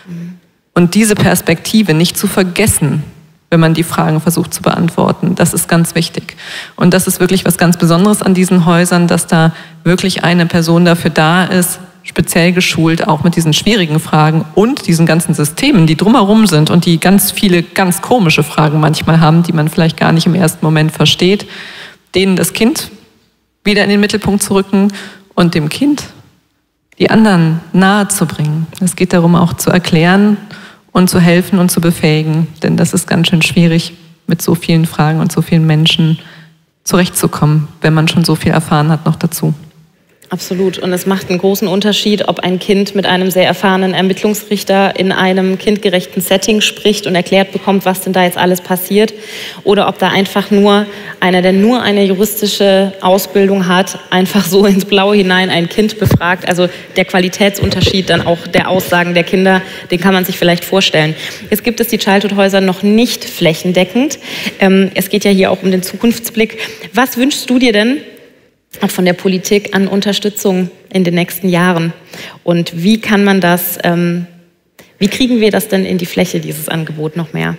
Und diese Perspektive nicht zu vergessen, wenn man die Fragen versucht zu beantworten, das ist ganz wichtig. Und das ist wirklich was ganz Besonderes an diesen Häusern, dass da wirklich eine Person dafür da ist, speziell geschult, auch mit diesen schwierigen Fragen und diesen ganzen Systemen, die drumherum sind und die ganz viele ganz komische Fragen manchmal haben, die man vielleicht gar nicht im ersten Moment versteht, denen das Kind wieder in den Mittelpunkt zu rücken und dem Kind die anderen nahe zu bringen. Es geht darum, auch zu erklären und zu helfen und zu befähigen, denn das ist ganz schön schwierig, mit so vielen Fragen und so vielen Menschen zurechtzukommen, wenn man schon so viel erfahren hat noch dazu. Absolut. Und es macht einen großen Unterschied, ob ein Kind mit einem sehr erfahrenen Ermittlungsrichter in einem kindgerechten Setting spricht und erklärt bekommt, was denn da jetzt alles passiert, oder ob da einfach nur einer, der nur eine juristische Ausbildung hat, einfach so ins Blaue hinein ein Kind befragt. Also der Qualitätsunterschied dann auch der Aussagen der Kinder, den kann man sich vielleicht vorstellen. Jetzt gibt es die Childhood-Häuser noch nicht flächendeckend. Es geht ja hier auch um den Zukunftsblick. Was wünschst du dir denn auch von der Politik an Unterstützung in den nächsten Jahren? Und wie kann man das, ähm, wie kriegen wir das denn in die Fläche, dieses Angebot noch mehr?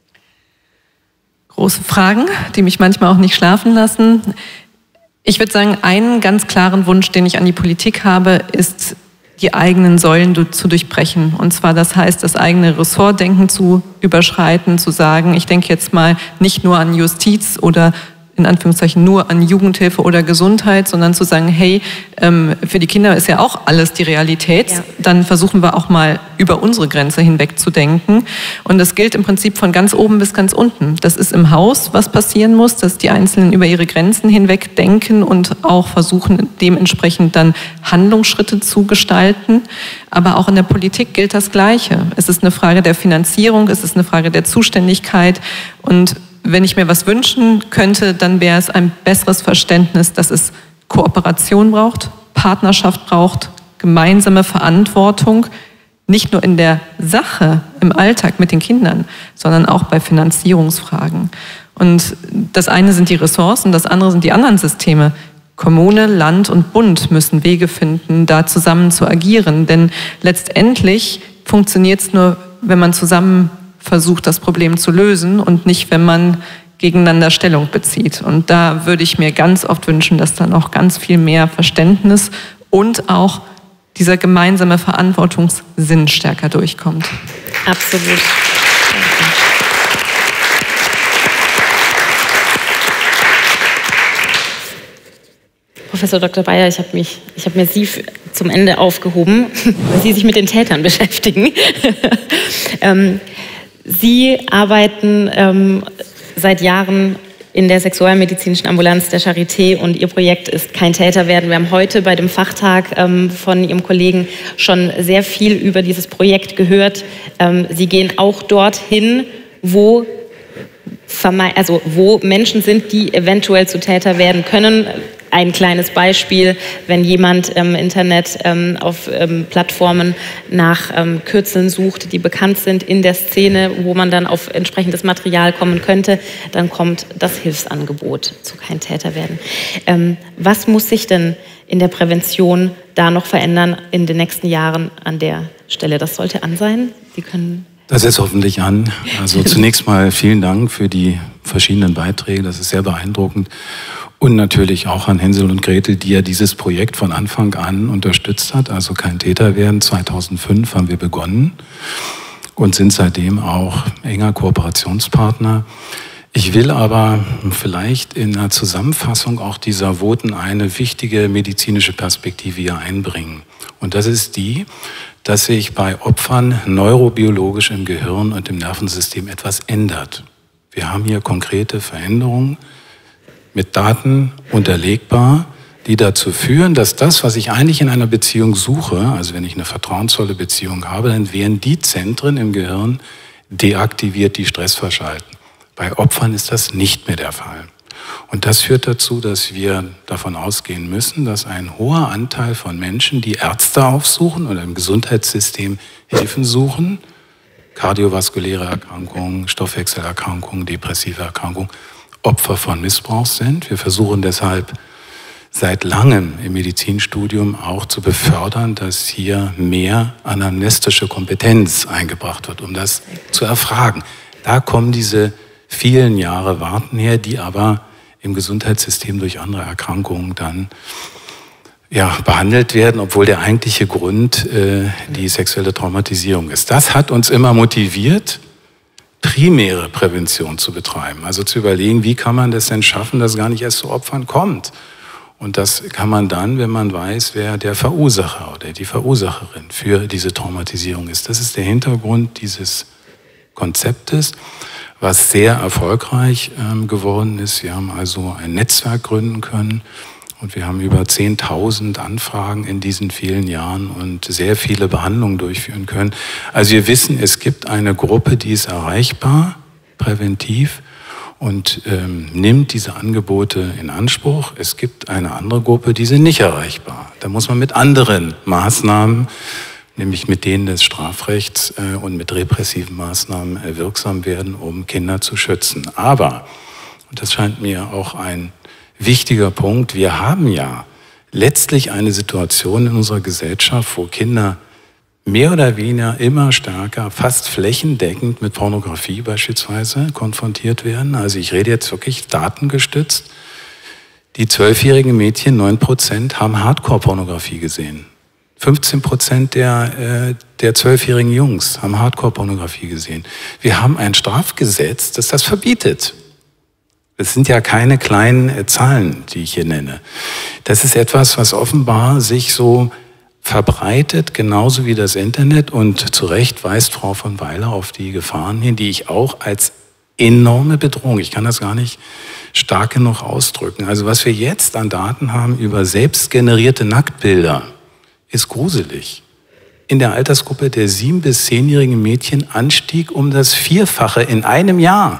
Große Fragen, die mich manchmal auch nicht schlafen lassen. Ich würde sagen, einen ganz klaren Wunsch, den ich an die Politik habe, ist, die eigenen Säulen zu durchbrechen. Und zwar, das heißt, das eigene Ressortdenken zu überschreiten, zu sagen, ich denke jetzt mal nicht nur an Justiz oder in Anführungszeichen nur an Jugendhilfe oder Gesundheit, sondern zu sagen, hey, ähm, für die Kinder ist ja auch alles die Realität. Ja. Dann versuchen wir auch mal über unsere Grenze hinweg zu denken. Und das gilt im Prinzip von ganz oben bis ganz unten. Das ist im Haus, was passieren muss, dass die Einzelnen über ihre Grenzen hinweg denken und auch versuchen, dementsprechend dann Handlungsschritte zu gestalten. Aber auch in der Politik gilt das Gleiche. Es ist eine Frage der Finanzierung, es ist eine Frage der Zuständigkeit. Und wenn ich mir was wünschen könnte, dann wäre es ein besseres Verständnis, dass es Kooperation braucht, Partnerschaft braucht, gemeinsame Verantwortung, nicht nur in der Sache, im Alltag mit den Kindern, sondern auch bei Finanzierungsfragen. Und das eine sind die Ressourcen, das andere sind die anderen Systeme. Kommune, Land und Bund müssen Wege finden, da zusammen zu agieren, denn letztendlich funktioniert es nur, wenn man zusammen versucht, das Problem zu lösen und nicht, wenn man gegeneinander Stellung bezieht. Und da würde ich mir ganz oft wünschen, dass dann auch ganz viel mehr Verständnis und auch dieser gemeinsame Verantwortungssinn stärker durchkommt. Absolut. Professor Doktor Beyer, ich habe mich, ich habe mir Sie zum Ende aufgehoben, weil Sie sich mit den Tätern beschäftigen. ähm, Sie arbeiten ähm, seit Jahren in der sexualmedizinischen Ambulanz der Charité und Ihr Projekt ist Kein Täter werden. Wir haben heute bei dem Fachtag ähm, von Ihrem Kollegen schon sehr viel über dieses Projekt gehört. Ähm, Sie gehen auch dorthin, wo, also wo Menschen sind, die eventuell zu Täter werden können. Ein kleines Beispiel, wenn jemand im Internet ähm, auf ähm, Plattformen nach ähm, Kürzeln sucht, die bekannt sind in der Szene, wo man dann auf entsprechendes Material kommen könnte, dann kommt das Hilfsangebot zu Kein Täter werden. Ähm, was muss sich denn in der Prävention da noch verändern in den nächsten Jahren an der Stelle? Das sollte an sein. Sie können... Das ist hoffentlich an. Also zunächst mal vielen Dank für die verschiedenen Beiträge. Das ist sehr beeindruckend. Und natürlich auch an Hänsel und Gretel, die ja dieses Projekt von Anfang an unterstützt hat. Also Kein Täter werden. zweitausendfünf haben wir begonnen und sind seitdem auch enger Kooperationspartner. Ich will aber vielleicht in einer Zusammenfassung auch dieser Voten eine wichtige medizinische Perspektive hier einbringen. Und das ist die, dass sich bei Opfern neurobiologisch im Gehirn und im Nervensystem etwas ändert. Wir haben hier konkrete Veränderungen, mit Daten unterlegbar, die dazu führen, dass das, was ich eigentlich in einer Beziehung suche, also wenn ich eine vertrauensvolle Beziehung habe, dann werden die Zentren im Gehirn deaktiviert, die Stress verschalten. Bei Opfern ist das nicht mehr der Fall. Und das führt dazu, dass wir davon ausgehen müssen, dass ein hoher Anteil von Menschen, die Ärzte aufsuchen oder im Gesundheitssystem Hilfen suchen, kardiovaskuläre Erkrankungen, Stoffwechselerkrankungen, depressive Erkrankungen, Opfer von Missbrauch sind. Wir versuchen deshalb seit langem im Medizinstudium auch zu befördern, dass hier mehr anamnestische Kompetenz eingebracht wird, um das zu erfragen. Da kommen diese vielen Jahre Warten her, die aber im Gesundheitssystem durch andere Erkrankungen dann ja, behandelt werden, obwohl der eigentliche Grund äh, die sexuelle Traumatisierung ist. Das hat uns immer motiviert, primäre Prävention zu betreiben. Also zu überlegen, wie kann man das denn schaffen, dass es gar nicht erst zu Opfern kommt. Und das kann man dann, wenn man weiß, wer der Verursacher oder die Verursacherin für diese Traumatisierung ist. Das ist der Hintergrund dieses Konzeptes, was sehr erfolgreich ähm, geworden ist. Wir haben also ein Netzwerk gründen können und wir haben über zehntausend Anfragen in diesen vielen Jahren und sehr viele Behandlungen durchführen können. Also wir wissen, es gibt eine Gruppe, die ist erreichbar, präventiv, und ähm, nimmt diese Angebote in Anspruch. Es gibt eine andere Gruppe, die sind nicht erreichbar. Da muss man mit anderen Maßnahmen, nämlich mit denen des Strafrechts äh, und mit repressiven Maßnahmen äh, wirksam werden, um Kinder zu schützen. Aber, und das scheint mir auch ein wichtiger Punkt, wir haben ja letztlich eine Situation in unserer Gesellschaft, wo Kinder mehr oder weniger immer stärker, fast flächendeckend mit Pornografie beispielsweise konfrontiert werden. Also ich rede jetzt wirklich datengestützt. Die zwölfjährigen Mädchen, neun Prozent, haben Hardcore-Pornografie gesehen. fünfzehn Prozent der, äh, der zwölfjährigen Jungs haben Hardcore-Pornografie gesehen. Wir haben ein Strafgesetz, das das verbietet. Das sind ja keine kleinen äh, Zahlen, die ich hier nenne. Das ist etwas, was offenbar sich so verbreitet, genauso wie das Internet. Und zu Recht weist Frau von Weiler auf die Gefahren hin, die ich auch als enorme Bedrohung, ich kann das gar nicht stark genug ausdrücken. Also was wir jetzt an Daten haben über selbstgenerierte Nacktbilder, ist gruselig. In der Altersgruppe der sieben- bis zehnjährigen Mädchen Anstieg um das Vierfache in einem Jahr.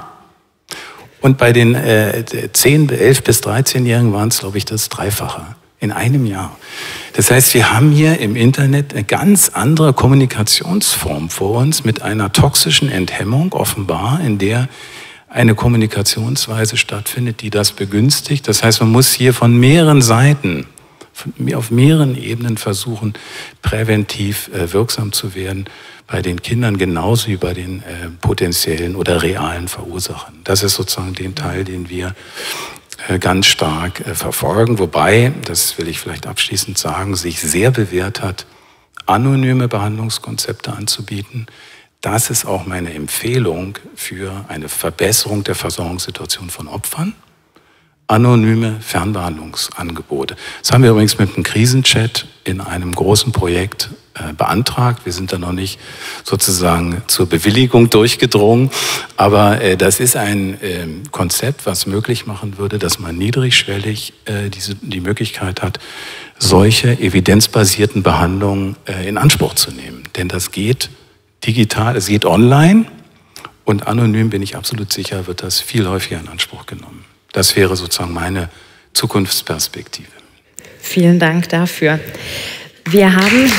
Und bei den äh, zehn-, elf- bis dreizehnjährigen waren es, glaube ich, das Dreifache in einem Jahr. Das heißt, wir haben hier im Internet eine ganz andere Kommunikationsform vor uns mit einer toxischen Enthemmung offenbar, in der eine Kommunikationsweise stattfindet, die das begünstigt. Das heißt, man muss hier von mehreren Seiten, auf mehreren Ebenen versuchen, präventiv äh, wirksam zu werden, bei den Kindern genauso wie bei den äh, potenziellen oder realen Verursachern. Das ist sozusagen den Teil, den wir äh, ganz stark äh, verfolgen. Wobei, das will ich vielleicht abschließend sagen, sich sehr bewährt hat, anonyme Behandlungskonzepte anzubieten. Das ist auch meine Empfehlung für eine Verbesserung der Versorgungssituation von Opfern. Anonyme Fernbehandlungsangebote. Das haben wir übrigens mit dem Krisenchat in einem großen Projekt äh, beantragt. Wir sind da noch nicht sozusagen zur Bewilligung durchgedrungen, aber äh, das ist ein äh, Konzept, was möglich machen würde, dass man niedrigschwellig äh, diese, die Möglichkeit hat, solche evidenzbasierten Behandlungen äh, in Anspruch zu nehmen. Denn das geht digital, es geht online und anonym, bin ich absolut sicher, wird das viel häufiger in Anspruch genommen. Das wäre sozusagen meine Zukunftsperspektive. Vielen Dank dafür. Wir haben...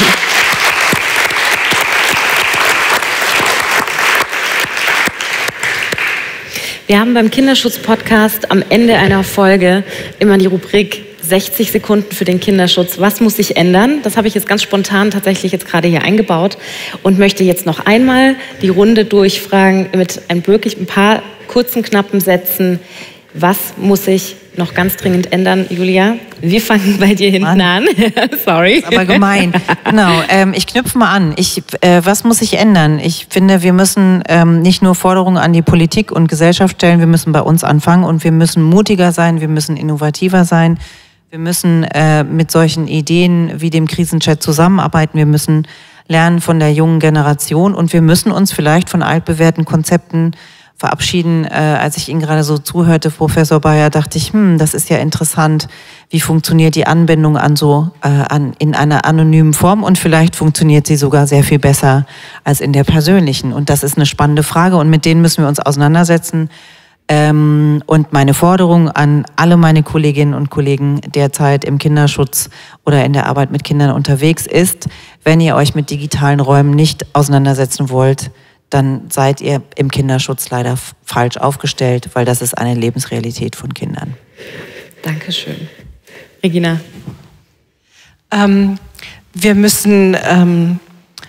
Wir haben beim Kinderschutz-Podcast am Ende einer Folge immer die Rubrik sechzig Sekunden für den Kinderschutz. Was muss sich ändern? Das habe ich jetzt ganz spontan tatsächlich jetzt gerade hier eingebaut und möchte jetzt noch einmal die Runde durchfragen mit ein, wirklich ein paar kurzen, knappen Sätzen. Was muss sich noch ganz dringend ändern, Julia? Wir fangen bei dir hinten Mann. an. Sorry. Das ist aber gemein. Genau, ähm, ich knüpfe mal an. Ich, äh, was muss sich ändern? Ich finde, wir müssen ähm, nicht nur Forderungen an die Politik und Gesellschaft stellen, wir müssen bei uns anfangen und wir müssen mutiger sein, wir müssen innovativer sein. Wir müssen äh, mit solchen Ideen wie dem Krisenchat zusammenarbeiten. Wir müssen lernen von der jungen Generation und wir müssen uns vielleicht von altbewährten Konzepten verabschieden. Äh, als ich Ihnen gerade so zuhörte, Professor Bayer, dachte ich, hm, das ist ja interessant. Wie funktioniert die Anbindung an so äh, an in einer anonymen Form? Und vielleicht funktioniert sie sogar sehr viel besser als in der persönlichen. Und das ist eine spannende Frage und mit denen müssen wir uns auseinandersetzen. Ähm, und meine Forderung an alle meine Kolleginnen und Kollegen derzeit im Kinderschutz oder in der Arbeit mit Kindern unterwegs ist, wenn ihr euch mit digitalen Räumen nicht auseinandersetzen wollt, dann seid ihr im Kinderschutz leider falsch aufgestellt, weil das ist eine Lebensrealität von Kindern. Dankeschön. Regina? Ähm, wir müssen ähm,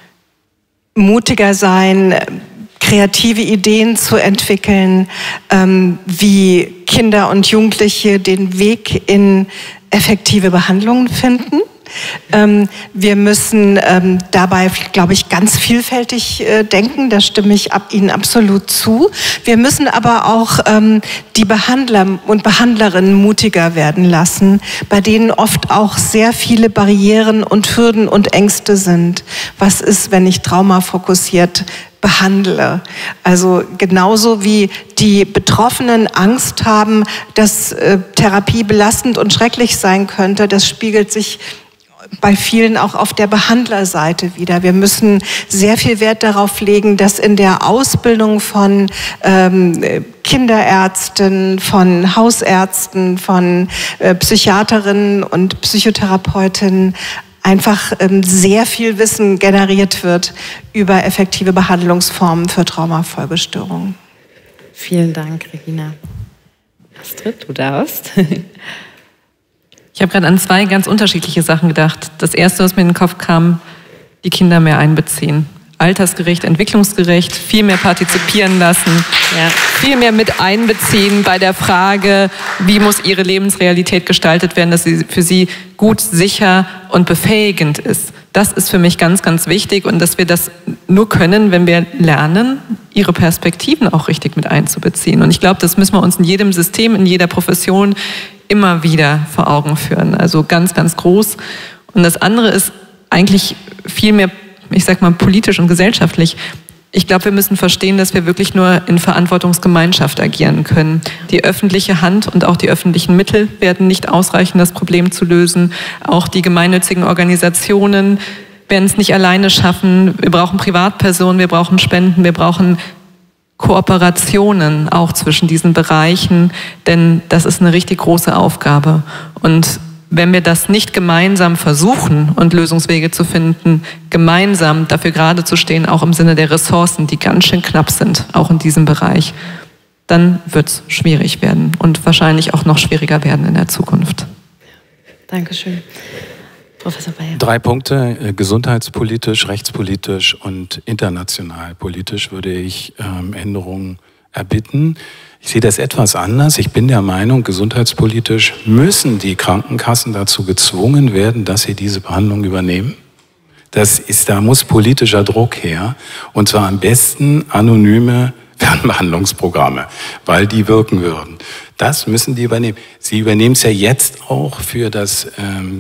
mutiger sein, kreative Ideen zu entwickeln, ähm, wie Kinder und Jugendliche den Weg in effektive Behandlungen finden. Ähm, wir müssen ähm, dabei, glaube ich, ganz vielfältig äh, denken, da stimme ich ab Ihnen absolut zu. Wir müssen aber auch ähm, die Behandler und Behandlerinnen mutiger werden lassen, bei denen oft auch sehr viele Barrieren und Hürden und Ängste sind. Was ist, wenn ich traumafokussiert behandle? Also genauso wie die Betroffenen Angst haben, dass äh, Therapie belastend und schrecklich sein könnte, das spiegelt sich bei vielen auch auf der Behandlerseite wieder. Wir müssen sehr viel Wert darauf legen, dass in der Ausbildung von ähm, Kinderärzten, von Hausärzten, von äh, Psychiaterinnen und Psychotherapeutinnen einfach ähm, sehr viel Wissen generiert wird über effektive Behandlungsformen für Traumafolgestörungen. Vielen Dank, Regina. Astrid, du darfst. Ich habe gerade an zwei ganz unterschiedliche Sachen gedacht. Das erste, was mir in den Kopf kam, die Kinder mehr einbeziehen. Altersgerecht, entwicklungsgerecht, viel mehr partizipieren lassen, ja. viel mehr mit einbeziehen bei der Frage, wie muss ihre Lebensrealität gestaltet werden, dass sie für sie gut, sicher und befähigend ist. Das ist für mich ganz, ganz wichtig und dass wir das nur können, wenn wir lernen, ihre Perspektiven auch richtig mit einzubeziehen. Und ich glaube, das müssen wir uns in jedem System, in jeder Profession immer wieder vor Augen führen. Also ganz, ganz groß. Und das andere ist eigentlich viel mehr, ich sag mal, politisch und gesellschaftlich. Ich glaube, wir müssen verstehen, dass wir wirklich nur in Verantwortungsgemeinschaft agieren können. Die öffentliche Hand und auch die öffentlichen Mittel werden nicht ausreichen, das Problem zu lösen. Auch die gemeinnützigen Organisationen werden es nicht alleine schaffen. Wir brauchen Privatpersonen, wir brauchen Spenden, wir brauchen Kooperationen auch zwischen diesen Bereichen, denn das ist eine richtig große Aufgabe. Und wenn wir das nicht gemeinsam versuchen und Lösungswege zu finden, gemeinsam dafür gerade zu stehen, auch im Sinne der Ressourcen, die ganz schön knapp sind, auch in diesem Bereich, dann wird es schwierig werden und wahrscheinlich auch noch schwieriger werden in der Zukunft. Dankeschön. Professor Bayer. Drei Punkte, gesundheitspolitisch, rechtspolitisch und international politisch würde ich ähm, Änderungen erbitten. Ich sehe das etwas anders. Ich bin der Meinung, gesundheitspolitisch müssen die Krankenkassen dazu gezwungen werden, dass sie diese Behandlung übernehmen. Das ist, da muss politischer Druck her. Und zwar am besten anonyme Fernbehandlungsprogramme, weil die wirken würden. Das müssen die übernehmen. Sie übernehmen es ja jetzt auch für das ähm,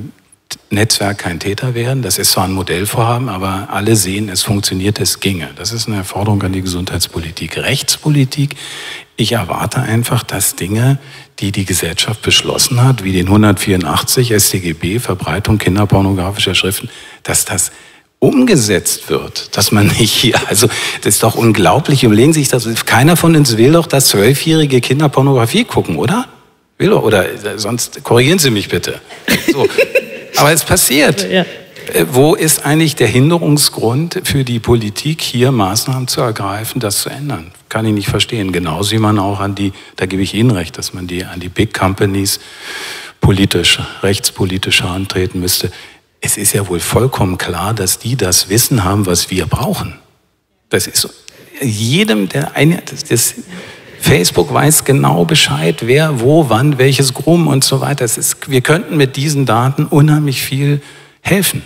Netzwerk kein Täter werden. Das ist zwar ein Modellvorhaben, aber alle sehen, es funktioniert, es ginge. Das ist eine Forderung an die Gesundheitspolitik. Rechtspolitik, ich erwarte einfach, dass Dinge, die die Gesellschaft beschlossen hat, wie den hundertvierundachtzig S t G B, Verbreitung kinderpornografischer Schriften, dass das umgesetzt wird, dass man nicht hier, also das ist doch unglaublich, überlegen Sie sich das, keiner von uns will doch, dass zwölfjährige Kinder Pornografie gucken, oder? Will doch, oder sonst korrigieren Sie mich bitte. So. Aber es passiert. Ja. Wo ist eigentlich der Hinderungsgrund für die Politik, hier Maßnahmen zu ergreifen, das zu ändern? Kann ich nicht verstehen. Genauso wie man auch an die, da gebe ich Ihnen recht, dass man die an die Big Companies politisch, rechtspolitisch herantreten müsste. Es ist ja wohl vollkommen klar, dass die das Wissen haben, was wir brauchen. Das ist jedem, der eine, das, das Facebook weiß genau Bescheid, wer, wo, wann, welches Groom und so weiter. Das ist, wir könnten mit diesen Daten unheimlich viel helfen.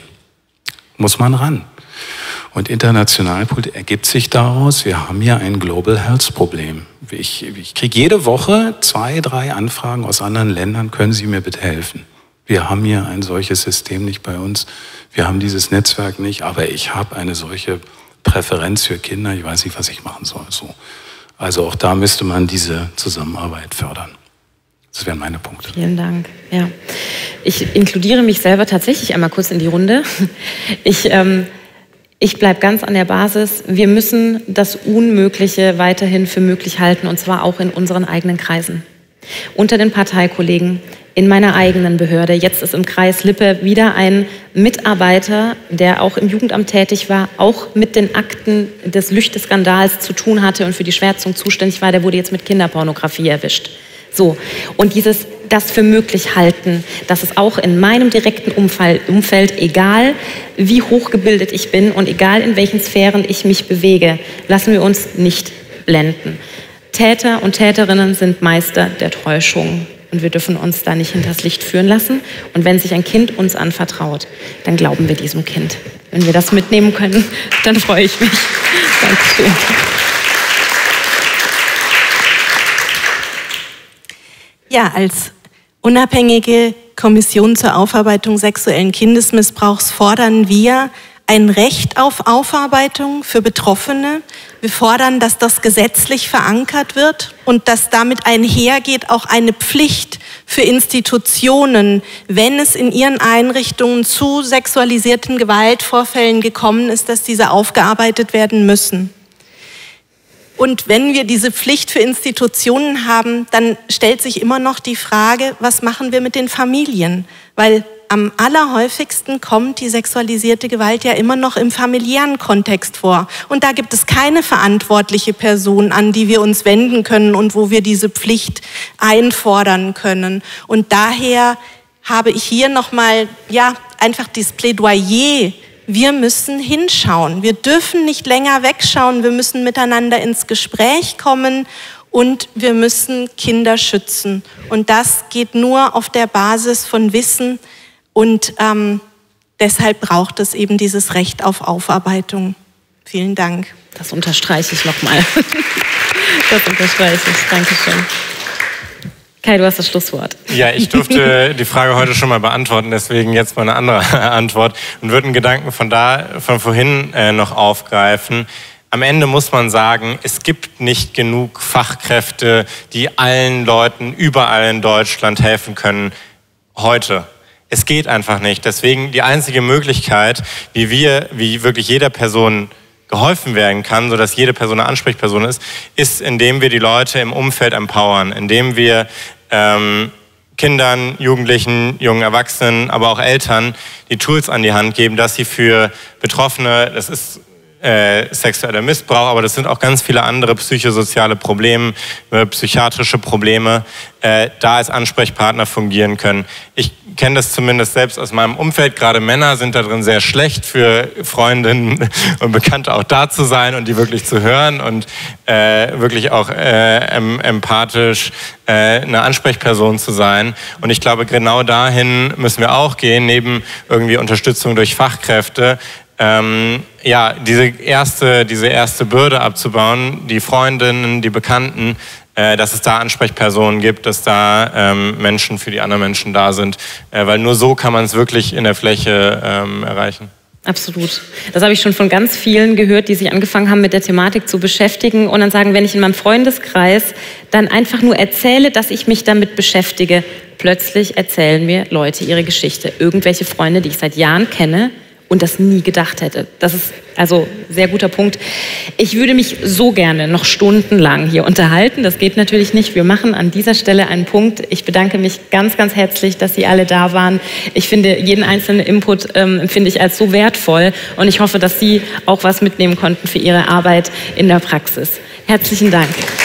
Muss man ran. Und international ergibt sich daraus, wir haben ja ein Global Health Problem. Ich, ich kriege jede Woche zwei, drei Anfragen aus anderen Ländern, können Sie mir bitte helfen? Wir haben hier ein solches System nicht bei uns, wir haben dieses Netzwerk nicht, aber ich habe eine solche Präferenz für Kinder, ich weiß nicht, was ich machen soll. So. Also auch da müsste man diese Zusammenarbeit fördern. Das wären meine Punkte. Vielen Dank. Ja. Ich inkludiere mich selber tatsächlich einmal kurz in die Runde. Ich, ähm, ich bleibe ganz an der Basis. Wir müssen das Unmögliche weiterhin für möglich halten, und zwar auch in unseren eigenen Kreisen. Unter den Parteikollegen, in meiner eigenen Behörde. Jetzt ist im Kreis Lippe wieder ein Mitarbeiter, der auch im Jugendamt tätig war, auch mit den Akten des Lüchte-Skandals zu tun hatte und für die Schwärzung zuständig war. Der wurde jetzt mit Kinderpornografie erwischt. So, und dieses, das für möglich halten, dass es auch in meinem direkten Umfeld, Umfeld, egal wie hochgebildet ich bin und egal in welchen Sphären ich mich bewege, lassen wir uns nicht blenden. Täter und Täterinnen sind Meister der Täuschung. Und wir dürfen uns da nicht hinters Licht führen lassen. Und wenn sich ein Kind uns anvertraut, dann glauben wir diesem Kind. Wenn wir das mitnehmen können, dann freue ich mich. Dankeschön. Ja, als unabhängige Kommission zur Aufarbeitung sexuellen Kindesmissbrauchs fordern wir ein Recht auf Aufarbeitung für Betroffene. Wir fordern, dass das gesetzlich verankert wird und dass damit einhergeht auch eine Pflicht für Institutionen, wenn es in ihren Einrichtungen zu sexualisierten Gewaltvorfällen gekommen ist, dass diese aufgearbeitet werden müssen. Und wenn wir diese Pflicht für Institutionen haben, dann stellt sich immer noch die Frage, was machen wir mit den Familien? Weil am allerhäufigsten kommt die sexualisierte Gewalt ja immer noch im familiären Kontext vor. Und da gibt es keine verantwortliche Person, an die wir uns wenden können und wo wir diese Pflicht einfordern können. Und daher habe ich hier nochmal, ja, einfach dieses Plädoyer. Wir müssen hinschauen. Wir dürfen nicht länger wegschauen. Wir müssen miteinander ins Gespräch kommen und wir müssen Kinder schützen. Und das geht nur auf der Basis von Wissen. Und ähm, deshalb braucht es eben dieses Recht auf Aufarbeitung. Vielen Dank. Das unterstreiche ich nochmal. Das unterstreiche ich. Dankeschön. Kai, du hast das Schlusswort. Ja, ich durfte die Frage heute schon mal beantworten, deswegen jetzt mal eine andere Antwort und würde einen Gedanken von da, von vorhin äh, noch aufgreifen. Am Ende muss man sagen, es gibt nicht genug Fachkräfte, die allen Leuten überall in Deutschland helfen können heute. Es geht einfach nicht. Deswegen die einzige Möglichkeit, wie wir, wie wirklich jeder Person geholfen werden kann, sodass jede Person eine Ansprechperson ist, ist, indem wir die Leute im Umfeld empowern, indem wir ähm, Kindern, Jugendlichen, jungen Erwachsenen, aber auch Eltern die Tools an die Hand geben, dass sie für Betroffene, das ist äh, sexueller Missbrauch, aber das sind auch ganz viele andere psychosoziale Probleme, äh, psychiatrische Probleme, äh, da als Ansprechpartner fungieren können. Ich kenne das zumindest selbst aus meinem Umfeld, gerade Männer sind da drin sehr schlecht, für Freundinnen und Bekannte auch da zu sein und die wirklich zu hören und äh, wirklich auch äh, em empathisch äh, eine Ansprechperson zu sein. Und ich glaube, genau dahin müssen wir auch gehen, neben irgendwie Unterstützung durch Fachkräfte, Ähm, ja, diese erste, diese erste Bürde abzubauen, die Freundinnen, die Bekannten äh, dass es da Ansprechpersonen gibt, dass da ähm, Menschen für die anderen Menschen da sind, äh, weil nur so kann man es wirklich in der Fläche ähm, erreichen. Absolut. Das habe ich schon von ganz vielen gehört, die sich angefangen haben, mit der Thematik zu beschäftigen und dann sagen, wenn ich in meinem Freundeskreis dann einfach nur erzähle, dass ich mich damit beschäftige, plötzlich erzählen mir Leute ihre Geschichte. Irgendwelche Freunde, die ich seit Jahren kenne und das nie gedacht hätte. Das ist also ein sehr guter Punkt. Ich würde mich so gerne noch stundenlang hier unterhalten. Das geht natürlich nicht. Wir machen an dieser Stelle einen Punkt. Ich bedanke mich ganz, ganz herzlich, dass Sie alle da waren. Ich finde, jeden einzelnen Input ähm, empfinde ich als so wertvoll und ich hoffe, dass Sie auch was mitnehmen konnten für Ihre Arbeit in der Praxis. Herzlichen Dank.